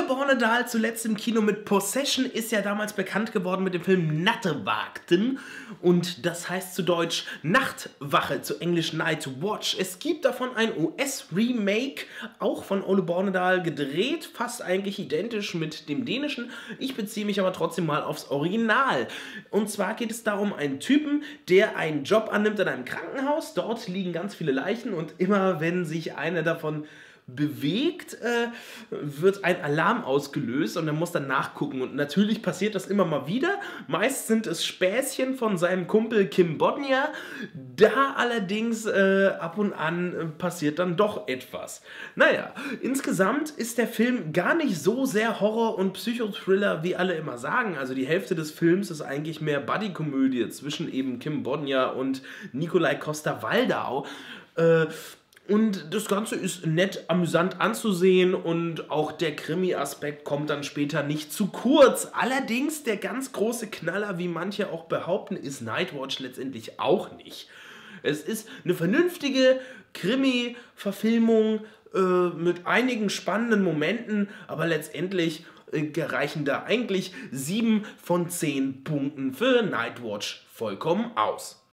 Bornedal zuletzt im Kino mit Possession ist ja damals bekannt geworden mit dem Film Nattevakten und das heißt zu Deutsch Nachtwache, zu Englisch Night Watch. Es gibt davon ein US-Remake, auch von Ole Bornedal gedreht, fast eigentlich identisch mit dem dänischen. Ich beziehe mich aber trotzdem mal aufs Original. Und zwar geht es da um einen Typen, der einen Job annimmt in einem Krankenhaus. Dort liegen ganz viele Leichen und immer wenn sich eine davon bewegt, wird ein Alarm ausgelöst und er muss dann nachgucken. Und natürlich passiert das immer mal wieder. Meist sind es Späßchen von seinem Kumpel Kim Bodnia. Da allerdings ab und an passiert dann doch etwas. Naja, insgesamt ist der Film gar nicht so sehr Horror- und Psychothriller, wie alle immer sagen. Also die Hälfte des Films ist eigentlich mehr Buddy-Komödie zwischen eben Kim Bodnia und Nikolai Coster-Waldau. Und das Ganze ist nett, amüsant anzusehen und auch der Krimi-Aspekt kommt dann später nicht zu kurz. Allerdings der ganz große Knaller, wie manche auch behaupten, ist Nightwatch letztendlich auch nicht. Es ist eine vernünftige Krimi-Verfilmung mit einigen spannenden Momenten, aber letztendlich reichen da eigentlich 7 von 10 Punkten für Nightwatch vollkommen aus.